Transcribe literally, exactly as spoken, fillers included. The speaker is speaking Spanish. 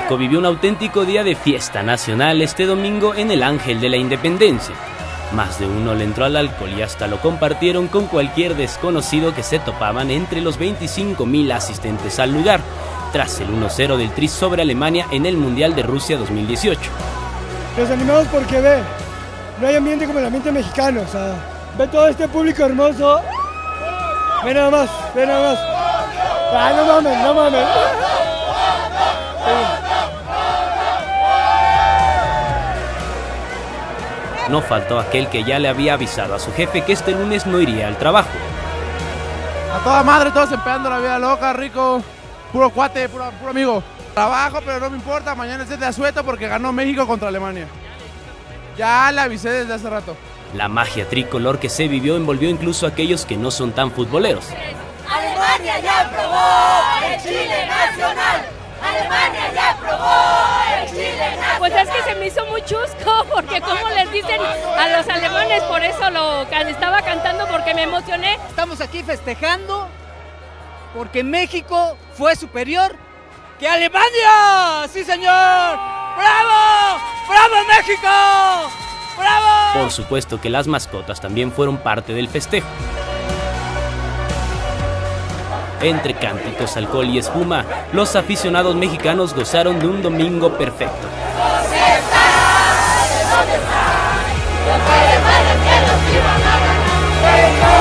México vivió un auténtico día de fiesta nacional este domingo en el Ángel de la Independencia. Más de uno le entró al alcohol y hasta lo compartieron con cualquier desconocido que se topaban entre los veinticinco mil asistentes al lugar, tras el uno cero del Tri sobre Alemania en el Mundial de Rusia dos mil dieciocho. Nos animamos porque ve, no hay ambiente como el ambiente mexicano, o sea, ve todo este público hermoso. Ve nada más, ve nada más. Ah, no mames, no mames. No faltó aquel que ya le había avisado a su jefe que este lunes no iría al trabajo. A toda madre, todos empezando la vida loca, rico, puro cuate, puro, puro amigo. Trabajo, pero no me importa, mañana es de asueto porque ganó México contra Alemania. Ya le avisé desde hace rato. La magia tricolor que se vivió envolvió incluso a aquellos que no son tan futboleros. Alemania ya probó el Chile nacional. Alemania ya probó el Chile nacional. Pues es que se me hizo muy chusco, porque como les dicen a los alemanes, por eso lo estaba cantando, porque me emocioné. Estamos aquí festejando porque México fue superior que Alemania. ¡Sí, señor! ¡Bravo! ¡Bravo, México! ¡Bravo! Por supuesto que las mascotas también fueron parte del festejo. Entre cánticos, alcohol y espuma, los aficionados mexicanos gozaron de un domingo perfecto. ¿Dónde está? ¿Dónde está?